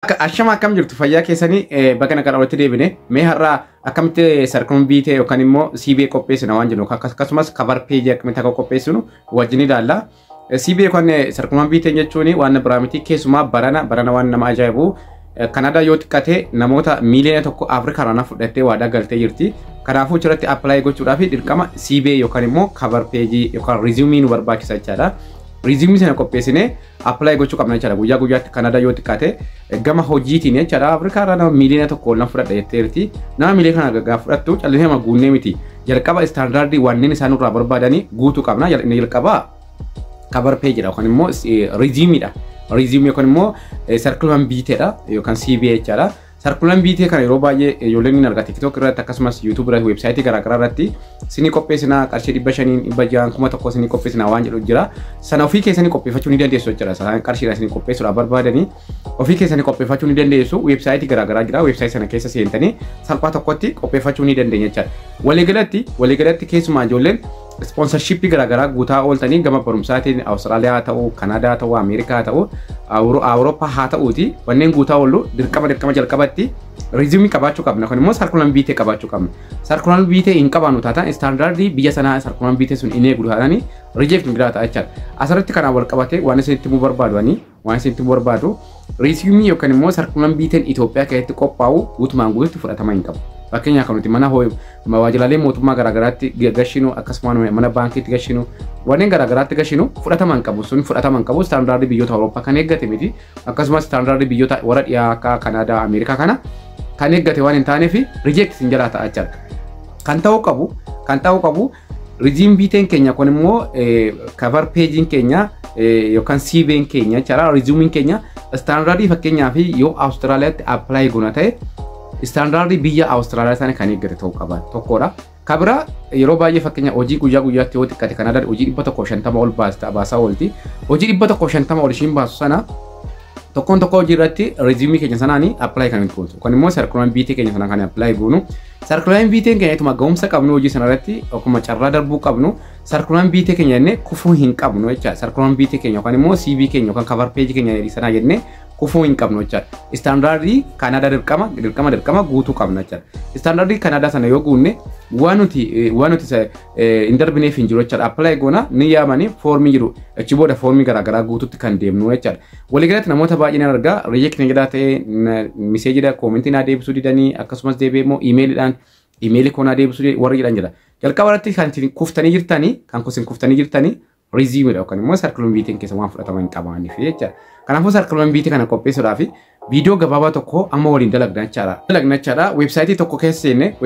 Ashama akkam jirtu fayyaa keessanii bakka kana walitti deebine mee har'a akkamitti sarkuun biitee yookaan immoo CBA qopheessina waan jennu akkasumas cover page akkamitti akka qopheessinu wajjin ilaalla. CBA kan sarkuun biitee jechuun waan biraa miti keessumaa barana waan nama ajaa'ibu Kanada yoo xiqqate namoota miiliyoona tokko Afrikaa irraa fudhattee waadaa galtee jirti. Kanaafuu achirratti apply gochuudhaaf dirqama CBA yookaan immoo cover page yookaan resume nu barbaachisa jechaadha. Resume sana qopheessine apply gochuu qabna jechaadha. Guyyaa guyyaatti Kanada yoo xiqqate gama hojiitiin jechaadha. Afrikaa irraa nama miiliyoona tokko ol fudhadha jetteerti. Nama miiliyoona kana gaggaa fudhattu callisee nama guunnee miti. Jalqaba standardii wanneen isaan irraa barbaadanii guutuu qabna. Jalqaba cover page dha yookaan immoo resume dha. Resume yookaan immoo circular BT dha yookaan CBA jechaadha. Circular BT kana yeroo baay'ee ijoolleen ni argata TikTok irratti akkasumas YouTube irratti website garaa irratti sini qopheessina qarshii 500 1,000 sini qopheessina waan jedhu jira. Sana ofii keessanii qopheeffachuu ni dandeessu jechaadha. Sana qarshiidhaan sini qopheessuudhaaf barbaadanii ofii keessanii qopheeffachuu ni dandeessu. Website garaa jira. Website sana keessa seentanii salphaa tokkotti qopheeffachuu ni dandeenya jechaadha. Waliigalatti keessumaa ijoolleen sponsorship garaa guutaa ooltanii gama barumsaatiin Austraaliyaa ta'uu, Kanadaa ta'uu, Ameerikaa ta'uu, Awurooppaa haa ta'uuti wanneen guutaa oolu dirqama jalqabatti resume qabaachuu qabna. Kun immoo circular BT qabaachuu qabna. Circular BT hin qabaannu taatan standardii biyya sanaa circular BT sun hin eegu taatanii reject migraata jechaadha. Asirratti kanaan wal qabatee waan isinitti muu barbaadu resume yookaan immoo circular BT Itoophiyaa keessatti qophaa'u guutumaan guutuutti fudhatama hin qabu. Fakkeenyaaf kan nuti mana waajjiraalee mootummaa garaagaraatti gashinu akkasumas mana baankiitti gashinu wanneen garaagaraatti gashinu fudhatama hin qabu. Sun fudhatama hin qabu standardii biyyoota Awurooppaa kan eeggate miti. Akkasumas standardii biyyoota warra dhiyaa akka Kanaadaa, Ameerikaa kana kan eeggate waan hin taaneef reject hin jalaa ta'a jechaadha. Kan ta'uu qabu resume BT'n keenya kun immoo cover page'n keenya yookaan CV'n keenya jechaadha. Resume'n keenya standardii fakkeenyaaf yoo Awustiraaliyaatti apply goona ta'e standardii biyya Awustiraaliyaa sana kan eeggate ta'uu qaba tokkodha. Kabira yeroo baay'ee fakkeenya hojii guyyaa guyyaatti yoo xiqqate Kanada hojii 150 ol baasaa oolti. Hojii 150 ol ishiin baasu sana tokko hojii irratti resume keenya sanaanii apply kan nuti goonu. Kun immoo circular BT keenya sana kan apply goonu. Circular BT keenya ituma ga'umsa qabnu hojii sana irratti akkuma carraa darbuu qabnu circular BT keenya jennee kufuu hin qabnu jecha. Circular BT keenya yookaan immoo CV keenya yookaan cover page keenya sanaa jennee kufuu hin qabnu jecha. Standardii Kanada dirqama guutuu qabna jecha. Standardii Kanada sana yoo guunne waan nuti hin darbineef hin jiru jecha. Apply goona ni yaamanii foormii jiru. Achi booda foormii garaa guutuutti kan deemnu jecha. Waliigalatti namoota baay'een argaa reject ni jedhaa ta'e miseejidha koomentii naa deebisuu didanii akkasumas deebi'ee immoo iimeelii koonaa deebisuu warri jedhan jira. Jalqaba irratti kan kuftanii jirtanii resume dha yookaan immoo circular BT keessa waan fudhatama hin qabaaniif jecha. Kanaafuu circular BT kana qopheessuudhaaf viidiyoo gabaabaa tokko amma waliin dalagna jechaadha. Websaayitii tokko keessa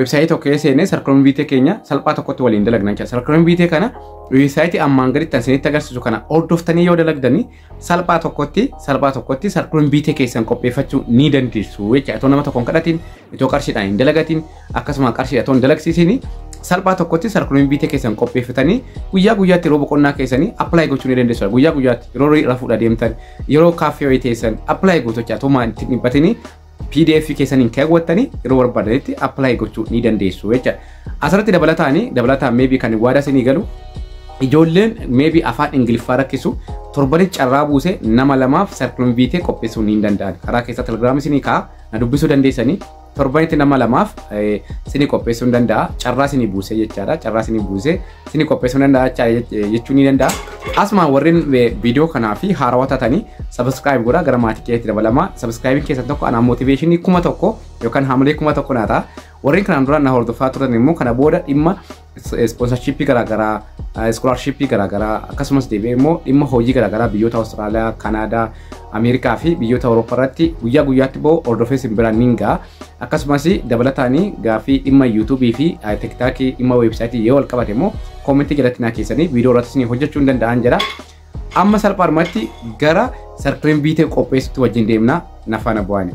seenne circular BT keenya salphaa tokkotti waliin dalagna jechaadha. Circular BT kana websaayitii ammaan gaditti isinitti agarsiisu kana hordoftanii yoo dalagdanii salphaa tokkotti circular BT keessan qopheeffachuu ni dandeessu jechaadha. Itoo nama tokkoon kadhatiin, itoo qarshiidhaan hin dalagatiin, akkasuma qarshiidhaan itoo hin dalagsiisin salphaa tokkotti circular BT keessan qopheeffatanii guyyaa guyyaatti yeroo boqonnaa keessanii apply gochuu ni dandeessu. Guyyaa guyyaatti yeroo rafuudha deemtan yeroo kaaffee wayii teessan apply gochuu tuma itti dhibbatanii PDF keessaniin kaawwattanii yeroo barbaadanitti apply gochuu ni dandeessu jechuudha. Asirratti dabalataan maybe kan waadaa isinii galu ijoolleen maybe afaan Ingiliffaa rakkisu torbanitti carraa buuse nama lamaaf circular BT qopheessuu ni danda'an. Karaa keessa Telegram isinii kaa na dubbisuu dandeessanii torbanitti nama lamaaf sini qopheessuu danda'a. Carraa sini buuse jechaadha. Carraa sini buuse sini qopheessuu danda'a jechuu ni danda'a. Asuma warreen viidiyoo kanaa fi haarawaa taatanii subscribe godhaa gara maatii keetti dabalama. Subscribe keessan tokko ana motivationii 1,000 yookaan hamilee 1,000 naata. Warreen kanaan dura na hordofaa turan immoo kana booda dhimma sponsorship garaa scholarship garaa akkasumas deebi'ee immoo dhimma hojii garaa biyyoota Austraaliyaa, Kanadaa, Ameerikaa fi biyyoota Awurooppaa irratti guyyaa guyyaatti boo hordofee simbiraan ningaa. Akkasumas dabalataanii gaafii dhimma YouTube fi TikTok dhimma websaayitii yoo wal qabate immoo koomentii jalatti naa keessanii viidiyoo irratti isin hojjechuu hin danda'an jira. Amma salphaadhumatti gara circular BT qopheessutti wajjin deemna nafaana bu'aani.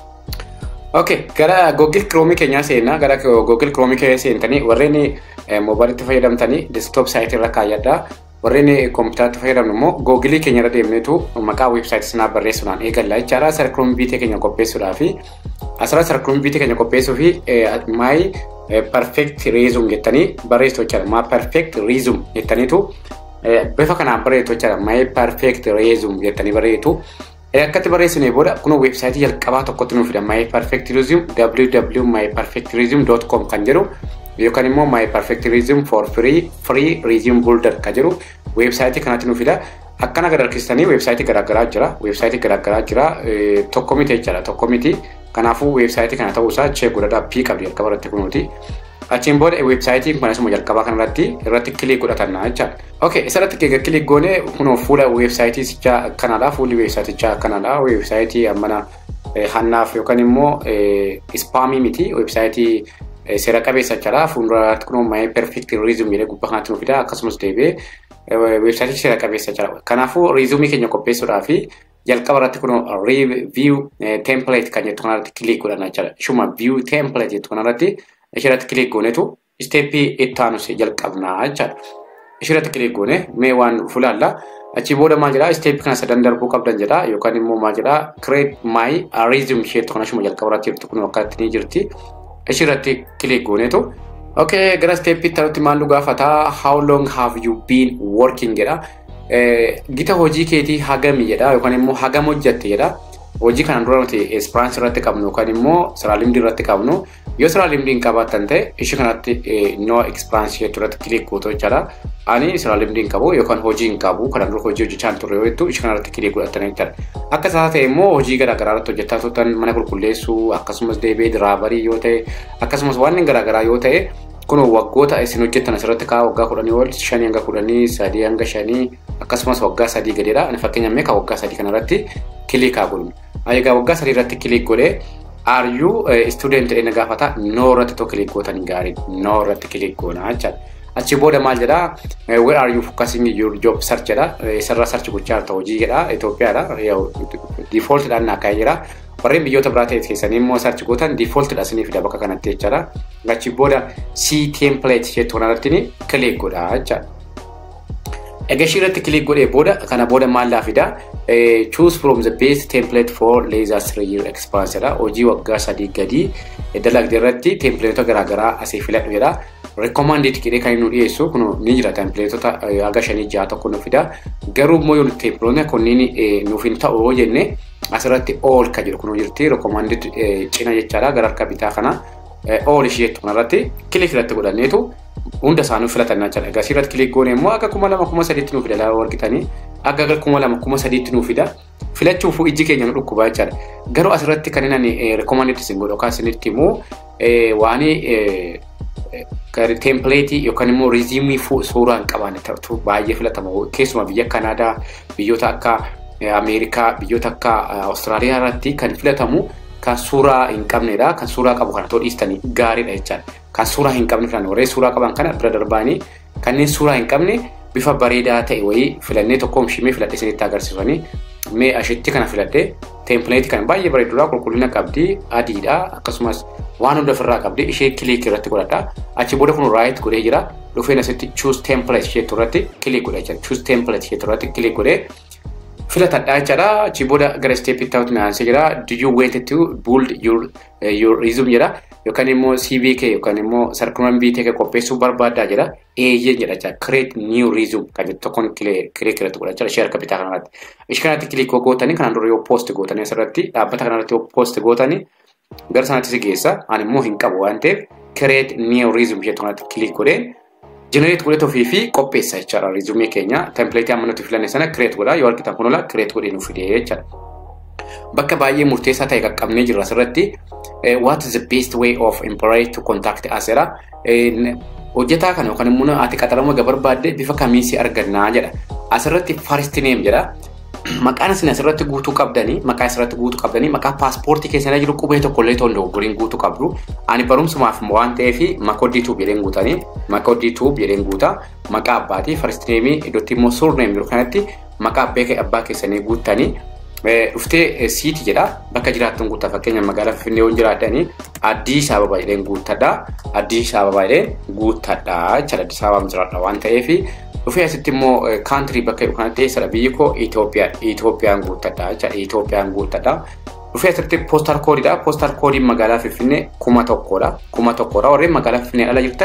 Okay, gara Google Chrome keenya seenna. Gara Google Chrome keenya seentanii warreen moobaayilitti fayyadamtanii desktop site irra kaayyadhaa. Warreen kompiitaraatti fayyadamnu immoo Google keenya irra deemneetu maqaa website sanaa barreessuudhaan eegalla jechaadha. Circular BT keenya qopheessuudhaaf asirratti circular BT keenya qopheessuu fi my perfect resume jettanii barreessitu jechaadha. My perfect resume jettaniitu bifa kanaan barreessitu jechaadha. My perfect resume jettanii barreessitu. akkatti barreessine booda kun website jalqabaa tokkotti nuuf fida My Perfect Resume www.myperfectresume.com kan jedhu yookaan immoo My Perfect Resume for free resume builder kan jedhu website kanatti nuuf fida. Akkana gargaarkistanii website garaagaraa jira tokko miti jechuudha tokko miti kanaafuu website kana ta'uu isaa check godhadhaa p qabdi jalqaba irratti kunuuti. Achiin booda website kun asuma jalqabaa kanarratti click godhatanna jechuudha. Okay, isarratti click goone kunoo fuula website sichaa kanadha fuulli website sichaa kanadha website ammana hannaaf yookaan immoo spamii miti website seera qabeessa jechuudha fuulduraatti kunoo My Perfect Resume jedhee gubbaa kanatti nuuf fida akkasumas deebi'ee website seera qabeessa jechuudha. Kanaafuu resume keenya qopheessuudhaaf jalqaba irratti kunoo review template kan jettu kanarratti click godhanna jechuudha. Shuma view template jettu kanarratti ishirratti click goonetu step itti aanus jalqabnaa jechuudha. Ishirratti click goone mee waan fulaalla achi booda maal jedha step kana sadan darbuu qabdan jedha yookaan immoo maal jedha create my resume sheet kana shuma jalqaba irratti jirtu kun akkatti ni jirti. Ishirratti click goonetu okay gara step itti aanutti maal nu gaafata how long have you been working jedha. Gita hojii keetii hagami jedha yookaan immoo hagam hojjatte jedha. Hojii kana dura nuti experience irratti qabnu yookaan immoo siraalimdii irratti qabnu yoo siraalimdii hin qabaattan ta'e ishee kanatti no experience irratti click gootu jechuudha. Ani siraalimdii hin qabu yookaan hojii hin qabu kana dura hojii hojjechaa turre yoo jettu ishee kanatti click godhattan jechuudha. Akka isaa ta'e immoo hojii garaagaraa irratti hojjechaa turtan mana qulqulleessuu akkasumas deebee diraabarii yoo ta'e akkasumas waan garaagaraa yoo ta'e kun waggoota isin hojjettan asirratti kaa waggaa 10 ol 5 hanga 10 3 hanga 5 akkasumas waggaa 3 gadeedha. Ani fakkeenyaaf mee kaa waggaa 3 kanarratti click godhu. Ayyaga waggaa 3 irratti click godhe are you student ena gaafata no irratti to click gootan gaarii no irratti click goona jechuudha. Achi booda maal jedha where are you focusing your job search jedha sarara search gochaa ta'u hojii jedha Itoophiyaadha default dhaan akka jira. Warreen biyyoota biraa ta'e keessanii immoo search gootan default dha isiniif fida bakka kanatti jechuudha. Achi booda see template jettu kanarratti click godha jechuudha. Egashirratti click godhee booda kana booda maal laafida choose from the best template for laser 3 year experience jedha. Hojii waggaa 3 gadi dalagde irratti template garaagaraa asii filadhu jedha. Recommended jedhee kan nu dhiyeessu kun ni jira template aga 5-6 tokko nu fida. Garuu immoo yoo template kunniin nuuf hin ta'u jenne asirratti all ka jedhu kun jirti recommended cina jechaadha gara harka bitaa kana all ishee jettu kanarratti click irratti godhanneetu hunda isaanii filatannaa jira. Egaa asirratti click goone immoo akka 2003 nuuf fida laa warqitanii akka 2003 nuuf fida filachuuf ijji keenya nu dhukkuba jechaadha. Garuu asirratti kan inni recommended sin godhu kaasinitti immoo waani template yookaan immoo resume suuraa hin qabaanne ta'u baay'ee filatamu keessumaa biyya Kanaadaa biyyoota akka Ameerikaa biyyoota akka Austraaliyaa irratti kan filatamu kan suuraa hin qabnedha. Kan suuraa qabu kana todhiistanii gaariidha jechaadha. Kan suuraa hin qabne filan warreen suuraa qaban kana bira darbaanii kanneen suuraa hin qabne bifa bareedaa ta'e wayii filannee tokkoom shimee filadhee isinitti agarsiisanii mee ashetti kana filadhee template kana baay'ee bareedudha qulqullina qabdi adiidha akkasumas waan hunda ofirraa qabdi ishee click irratti godhadha. Achi booda kun right godhee jira dhufeen asitti choose template ishee irratti click godha jechuudha. Choose template ishee irratti click godhee filatadha jechuudha. Achi booda gara step itti aanutti naansee jira do you want to build your resume jedha yookaan immoo CV kee yookaan immoo sarkumaan biitee kee qopheessuu barbaaddaa jedha. Eeyyee jedha jechuudha. Create new resume kan jettu tokkoon click irratti godha jechuudha. Share kapitaa kanarratti. Ishee kanatti click gootanii kanaan dura yoo post gootanii asirratti dhaabbata kanarratti yoo post gootanii gara sanatti si geessa. Ani immoo hin qabu waan ta'eef create new resume jettu kanatti click godhee generate godhee ofii fi qopheessa jechuudha. Resume keenya template amma nuti filanne sana create godha yoo argitan kun ola create godhee nuuf fidee jechuudha. Bakka baay'ee murteessaa ta'e qaqqabnee jirra asirratti what is the best way of employee to contact us jedha. Hojjetaa kana yookaan immoo ati qaxarama barbaadde bifa kamiin argannaa jedha. Asirratti first name jedha. Maqaan isin asirratti guutuu qabdanii maqaa asirratti guutuu qabdanii maqaa paaspoortii keessanii jiru qubee tokkollee toondoo guriin guutuu qabdu. Ani barumsumaaf waan ta'eef makoodiituu jedheen guutanii makoodiituu jedheen guutaa maqaa abbaatii first name iddootti immoo surname jiru kanatti maqaa abbaa keessanii guutanii dhuftee siiti jedha bakka jiraattan guutaa fakkeenyaaf magaalaa Finfinnee yoo jiraatanii Addis Ababa jedheen guuttadha. Addis Ababa jedheen guuttadha jechuudha. Addis Ababa jiraadha waan ta'eef dhufee asitti immoo country bakka yookaan teessara biyyi koo Itoophiyaan guuttadha jechuudha. Itoophiyaan guuttadha. Dhufee asitti postal code dha. Postal code magaalaa Finfinnee 1000dha. 1000dha. Warreen magaalaa Finfinnee ala jirtan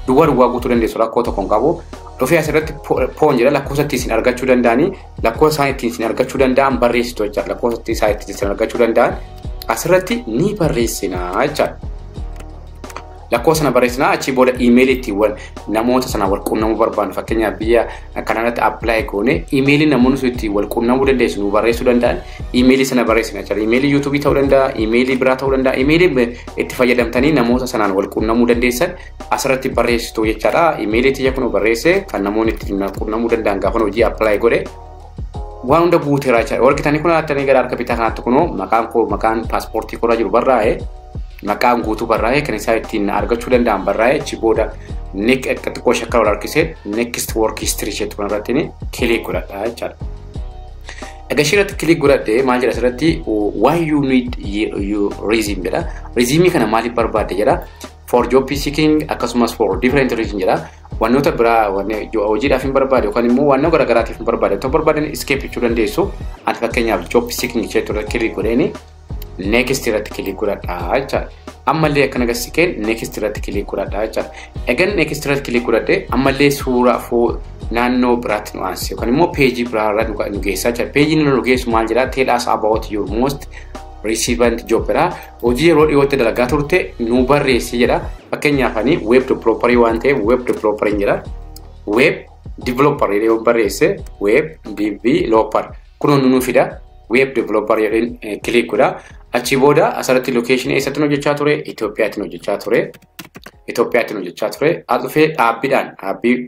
duwwaa guutuu dandeessu rakkoo tokko hin qabu. Dhufee asirratti poon jedha lakkoofsa ittiin argachuu danda'anii lakkoofsa isaan ittiin argachuu danda'an barreessitu jechuudha. Lakkoofsa isaan ittiin argachuu danda'an asirratti ni barreessinaa jechuudha. Lakkoofsa sana barreessinaa achi booda iimeelii ittiin namoota sana wal quunnamuu barbaadu fakkeenyaaf biyya kanarratti appilaayi goone iimeelii namoonni sun ittiin wal quunnamuu dandeessu nu barreessuu danda'an iimeelii sana barreessina jechuudha. Iimeelii yuutuubii ta'uu danda'a, iimeelii biraa ta'uu danda'a, iimeelii itti fayyadamtanii namoota sanaan wal quunnamuu dandeessan asirratti barreessitu jechuudha. Iimeelii xiyya kun barreesse kan namoonni ittiin quunnamuu danda'an gaafa hojii appilaayi godhe waan hunda guuteera jechuudha. Warqitanii kun hattanii gara harka bitaa kanaatti kunoo maqaan paaspoortii koraa jiru barraa'ee maqaan guutuu barraa'ee kan isaa ittiin argachuu danda'an barraa'ee achi booda xiqqoo shakkaa wal harkisee next work history jettu kanarratti kilik godhadha jechuudha. Egaa ishirratti kilik godhadhee maal jedha asirratti why you need your resume jedha. Resume kana maaliif barbaadde jedha. For job seeking akkasumas for different reason jedha. Wannoota biraa hojiidhaaf hin barbaade yookaan immoo wannoo garaagaraatiif hin barbaade. Tokko barbaadan escape jechuu dandeessu. Ati fakkeenyaaf job seeking jettu kilik godheeni next irratti kilik godhadha jechuudha. Ammallee akkana gasikeen next irratti kilik godhadha jechuudha. Egan next irratti kilik godhadhe ammallee suuraa naannoo biraatti nu aansee yookaan immoo peejii biraarra nu geessaa jechuudha. Peejiin nu geessu maal jedhaa tell us about your most recent job jedhaa. Hojii yeroo dhiyootti dalagaa turte nu barreessi jedha. Fakkeenyaaf ani web developer waan ta'eef web developer jedha. Web developer yoo barreesse web developer kun nu fida. Web developer jedheen kilik godha. Achi booda asirratti location eessatti hojjechaa ture Itoophiyaatti hojjechaa ture. As dhufee dhaabbii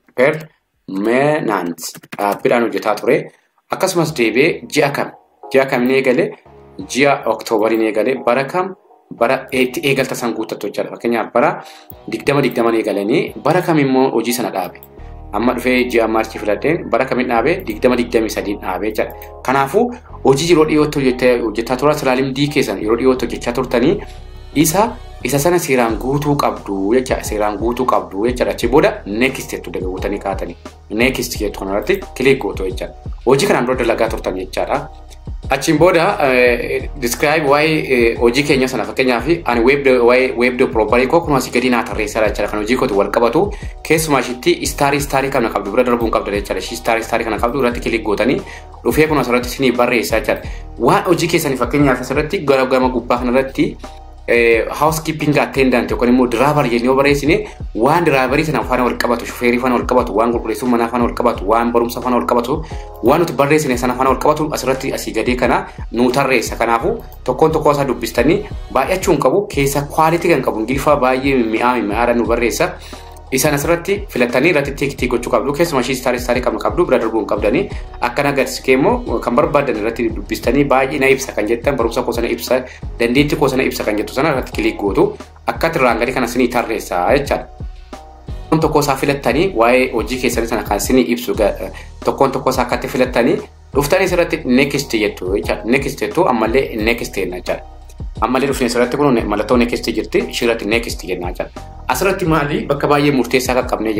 permanent dhaabbiidhaan hojjetaa ture. Akkasumas deebi'ee ji'a kam ni eegale ji'a Oktoobarii eegale bara kam bara itti eegalta san guuttattu jechuudha. Fakkeenyaaf bara 2020 eegalanii bara kam immoo hojii sana dhaabe. Amma dhufee ji'a maarchii filadheen bara kamiin dhaabee 2023 dhaabee jechuudha. Kanaafuu hojii yeroo dhiyootti hojjetaa turan salaalimdii keessan yeroo dhiyootti hojjechaa turtanii isa sana seeraan guutuu qabdu jechuudha. Seeraan guutuu qabdu jechuudha. Achi booda next jettu dagaagotanii kaatanii next jettu kanarratti kilik gootu jechuudha. Hojii kanaan dura dalagaa turtan jechuudha. Achiin booda describe why hojii keenya sana fakkeenyaaf ani web developer koo kun asii gadi naa tarreessaa jechuudha. Kan hojii kootu wal qabatu keessumaa ishiitti istaarii kana qabdu bira darbuun qabdu jechuudha. Istaarii kana qabdu irratti kilik gootanii dhufee kun asirratti isinii barreessaa jechuudha. Waan hojii keessanii fakkeenyaaf asirratti gama gubbaa kanarratti housekeeping attendant yookaan immoo driver jennee barreessine waan driverii sana faana wal qabatu shufeerii faana wal qabatu waan qulqulleessuu manaa faana wal qabatu waan barumsa faana wal qabatu waan nuti barreessine sana faana wal qabatu asirratti asii gadee kana nu tarreessa. Kanaafuu tokkoon isaa dubbistanii baay'achuu hin qabu keessa quality kan qabu ingiliffaa baay'ee mi'aadhaan nu barreessa. Isaan asirratti filatanii irratti tiktii gochuu qabdu keessumaa ishii istaarii qabdu bira darbuun qabdanii akkana agarsiisee immoo kan barbaadan irratti dubbistanii baay'ee na ibsa kan jettan barumsa koo sana ibsa dandeettii koo sana ibsa kan jettu sana irratti kilik gootu akka irraan gadi kana isinii tarreessa jechaadha. Tokko isaa filattanii waa'ee hojii keessanii sana kan isinii ibsu tokkoon isaa akkatti filattanii dhuftanii asirratti next jettu jechaadha. Next jettu ammallee next jenna jechaadha. Ammallee dhufnee asirratti kun mallattoo next jirti ishirratti next jenna jechaadha. Asirratti maali bakka baay'ee murteessaa qaqqabnee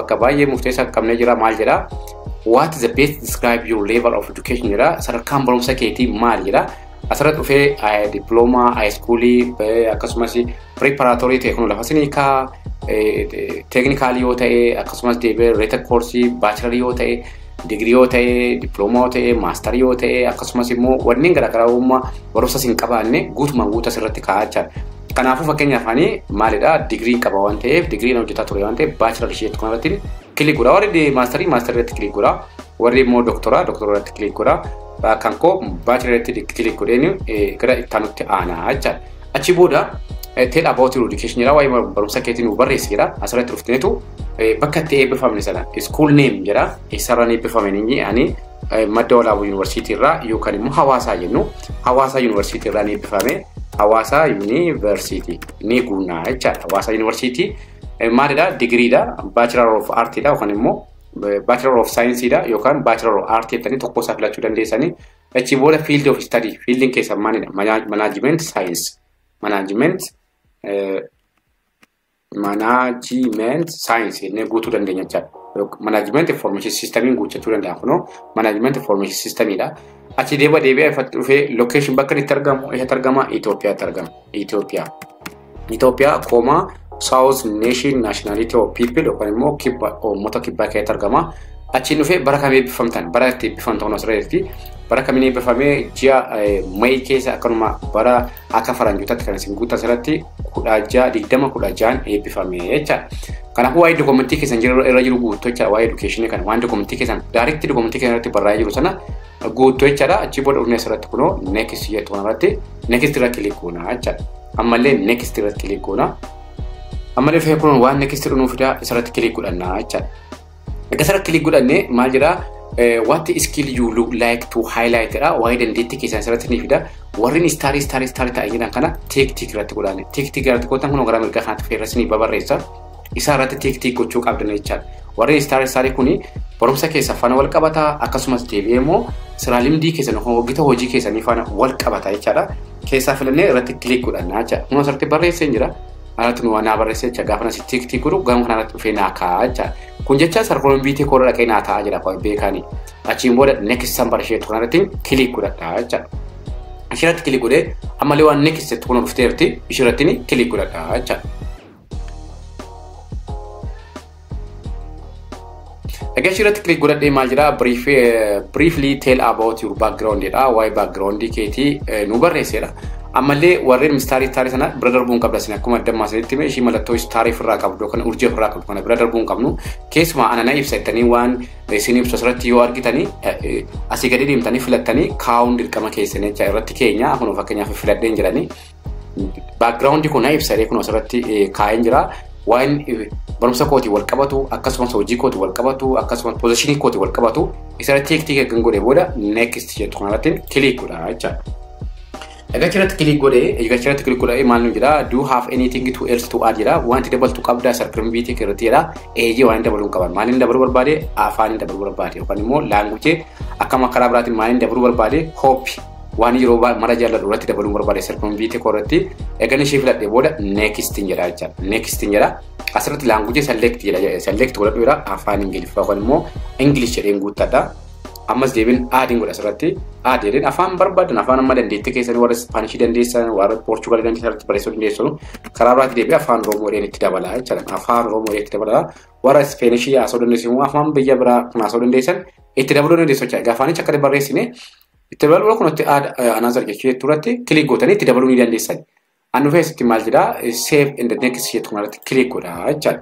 jirra maal jedha what is the best describe your level of education jedha sadarkaan barumsa keetii maal jedha asirratti dhufee diploma high school akkasumas preparatory ta'e kun lafa siniikaa technical yoo ta'e akkasumas deebi'ee rated course bachelor yoo ta'e degree yoo ta'e diploma yoo ta'e master yoo ta'e akkasumas immoo wanneen garaagaraa barumsa sin qabaanne guutumaan guutuu asirratti kaa'achaa. Kanaafuu fakkeenyaaf ani maalidha degree qaba waan ta'eef degree hojjetaa ture waan ta'eef bachelor ishee tokko irratti kilik godha. Warri master irratti kilik godha. Warri immoo doctora irratti kilik godha. Kan koo bachelor irratti kilik godheen gara ittaanutti aanaa jechaadha. Achi booda tell about your education jedha waa'ee barumsa keetii nu barreessi jedha. Asirratti dhufteetu bakka itti eebbifamne sana school name jedha. Eessarraan eebbifame ni ani Madda Walaabuu Yuunivarsiitii irraa yookaan immoo Hawaasaa jennu. Hawaasaa Yuunivarsiitii irraa eebbifame. Hawaasaa University ni guunaa jechaadha. Hawaasaa University maalidha degreedha Bachelor of Artidha yookaan immoo Bachelor of Scienceidha yookaan Bachelor of Art jettanii tokko isaa filachuu dandeessanii. Achi booda field of study fieldiin keessa maalidha management science jennee guutuu dandeenya jechaadha. Management information system guuchachuu danda'a kunoo management information systemidha. Achi deebi'ee dhufee location bakka itti argamu eessatti argama Itoophiyaatti argama. Itoophiyaa South Nation Nationality of People yookaan immoo uummata kibbaa keessatti argama. Achiin dhufee bara kamii eebbifamtan bara itti eebbifamtan asirratti bara kamiin eebbifamee ji'a May keessa akkanuma bara akka faranjootatti kan isin guutan asirratti 16 eebbifamee jecha. Kanaafuu waa'ee dokumentii keessan irra jiru guutuu jecha waa'ee education kan waan dokumentii keessan direct dokumentii keessan irratti barraa'ee jiru sana guutuu jechaadha. Achi booda dhufnee asirratti kunoo next jettu kanarratti next irratti click goona jecha. Ammallee next irratti click goona. Ammallee dhufee kun waan next dhunuuf fida asirratti click godhanna jecha. Egaa asirratti click godhanne maal jedhaa what skill you look like to highlight dha waa'ee dandeettii keessan asirratti ni fida. Warreen star ta'ee jiran kana tick irratti godhanne tick irratti gootan kun gara mirga kanaatti feerrasni babarreessa. Isa irratti tick gochuu qabdan jechaadha. Warreen star kuni barumsa keessa faana wal qabata akkasumas deebi'ee immoo sirna limdii keessan hoggita hojii keessanii faana wal qabata jechaadha. Keessaa filannee irratti click godhanna jecha. Kun asirratti barreessee jira. Alatti nu waan barreessee jecha gaafa nasi tick godhu gaafa kanarratti dhufee naakaa jecha. Kun jecha sarkoon biitee koora dhaqee naataa jira qoy beekani. Achiin booda next sambar ishee kanarratti click godhadha jecha. Ishirratti click godhee ammallee waan next jettu kun dhufteerti ishirratti click godhadha jecha. Again, you click good at the Majra briefly tell about your background. Why background Katie Nuba Resera. Amale warren mistari tarisana brother boom kablasina kuma da masetime shi malato istari fraka dokan urje fraka kana brother boom kamnu case ma anana if setani wan sinip sosrati yo argitani asigadi dimtani filatani count kama case ne chairati Kenya hono fakenya filadden jirani background ko na if sare kuno sosrati kaen jira waan barumsa kooti wal qabatu akkasumas hojii kooti wal qabatu akkasumas position kooti wal qabatu isarratti tick gangode booda next jettu kanarratti click godha jecha. Egaa chirratti click godhe maal nu jira do you have anything to else to add jira wanti dabaltu qabda sarkirm biitii kirratti jira eeji waan dabaluu qaban maalin dabaluu barbaade afaan dabaluu barbaade yookaan immoo language akkama karaa biraatiin maalin dabaluu barbaade hope waan yeroo mara jaalladhu irratti dabaluu barbaade sarkirm biitii korratti egaa ishee filadhe booda next jedha jecha next jedha asirratti language select godhadhu jira afaan ingiliffaa yookaan immoo english jedheen guuttadha. Ammas deebin adding godha asirratti addeen afaan barbaadan afaan amma dandeettii keessanii warra Spanish dandeessan warra Portugal dandeessan barreessuu dandeessu karaa biraatti deebi afaan Oromoo itti dabala jechuudha. Afaan Oromoo itti dabala warra Spanish yaasoo dandeessu afaan biyya biraa yaasoo dandeessan itti dabaluu dandeessu jechuudha. Gaafaanicha akka barreessine itti dabaluu kunutti anazar jechuu irratti click gootanii itti dabaluu ni dandeessan. Annu feesitti maal jedhaa save in the next jettu kanarratti click godha jechuudha.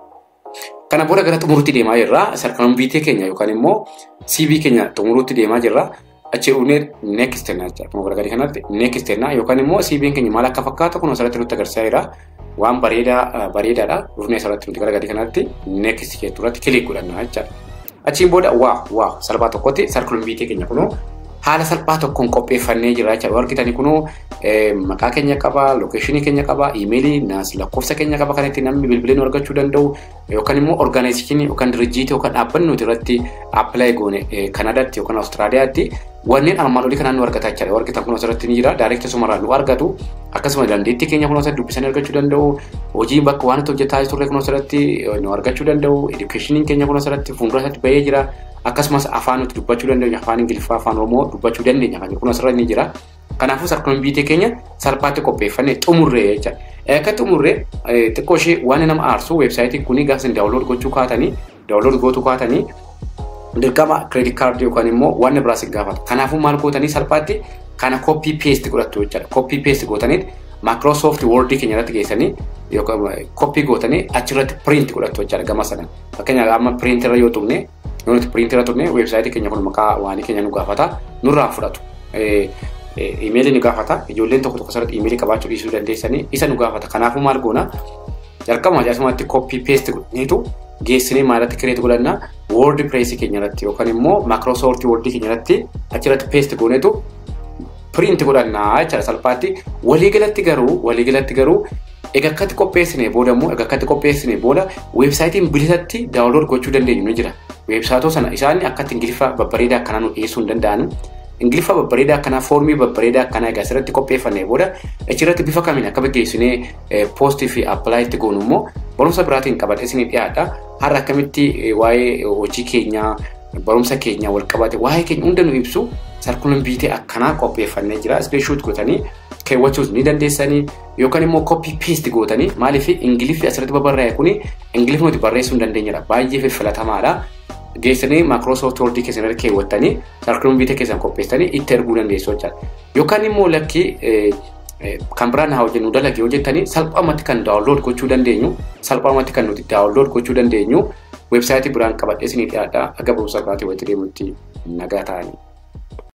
Kana booda gara xumuruutti deemaa jirra sarkirm biitii keenya yookaan immoo CV keenya xumuruutti deemaa jirra achi dhufnee next jenna jechuudha. Kuma gara gadii kanatti next jenna yookaan immoo CV keenya maal akka fakkaatu kun asirratti nutti agarsiisaa jira waan bareedaadha dhufnee asirratti nutti gara gadii kanatti next jettu irratti click godhanna jechuudha. Achiin booda waa salphaa tokkotti sarkirm biitii keenya kunoo haala salphaa tokkoon qopheeffannee jira jechuudha. Warqitani kunoo maqaa keenya qaba, location keenya qaba, email naas lakkoofsa keenya qaba kan ittiin namni bilbileen argachuu danda'u yookaan immoo organization yookaan dirjiitii yookaan dhaabbanni nuti irratti apply goone Kanadaatti yookaan Austraaliyaatti wanneen armaan olii kanaan nu argataa jechuudha. Warqitan kun asirratti ni jira direct sumarraa nu argatu akkasuma dandeettii keenya kun asirratti dubbisanii argachuu danda'u hojii bakka waan hojjetaa turre kun asirratti nu argachuu danda'u education keenya kun asirratti fuuldura isaatti bahee jira. Akkasumas afaan nuti dubbachuu dandeenya afaan ingiliffaa afaan oromoo dubbachuu dandeenya kan kun asirra ni jira. Kanaafuu sarkirm biitii keenya salphaatti qopheeffannee xumurree jecha. Akka xumurree xiqqoo ishee waan nama aarsu weebsaayitii kuni gaafa daawunlood gochuu kaatanii dirqama credit card yookaan immoo waan biraas gaafata. Kanaafuu maal gootanii salphaatti kana copy paste godhattu jecha. Copy paste gootanii Microsoft Word keenya irratti geessanii yookaan copy gootanii achirratti print godhattu jecha gama sanan. Fakkeenyaaf amma print irra yoo tuqne nuti printer turne website keenya kun maqaa waan keenya nu gaafata nurraa fudhatu email ni gaafata ijoolleen tokko sarratti email qabaachuu dhiisuu dandeessanii isa nu gaafata. Kanaafuu maal goona jalqaba asumatti copy paste godhaniitu geessinee maalatti create godhanna WordPress keenya irratti yookaan immoo Microsoft Word keenya irratti achirratti paste gooneetu print godhanna jechuudha salphaatti. Waliigalatti garuu egaa akkatti qopheessine booda websaayitiin bilisatti daawunlood gochuu dandeenyu ni jira. Websaayitoo sana isaan akkatti ingiliffa babbareedaa akkanaa nu dhiyeessuu hin danda'an. Ingiliffa babbareedaa akkanaa foormii babbareedaa akkanaa egaa asirratti qopheeffannee booda achirratti bifa kamiin akka geessinee poostii fi appilaayitti goonu immoo barumsa biraatiin qabadhee isinii dhiyaadha. Har'a akkamitti waa'ee hojii keenyaa barumsa keenya wal qabate waa'ee keenya hunda nu ibsu sarkirm biitii akkanaa qopheeffannee jira. Screenshot gootanii keewwachuus ni dandeessanii yookaan immoo copy paste gootanii maaliif ingiliffii asirratti babarraa'e kuni ingiliffii nuti barreessuu hin dandeenyedha baay'ee fillatamaadha geessanii Microsoft Word keessan irra keewwattanii sarkiroon biitee keessan qopheessanii itti erguu dandeessu jechuudha yookaan immoo lakki kan biraan haa hojjennu dalagee hojjettanii salphaamatti kan download gochuu dandeenyu salphaamatti kan nuti download gochuu dandeenyu website biraan qabadhee isinii dhiyaadha aga barumsa biraatii walitti deemutti nagaa ta'anii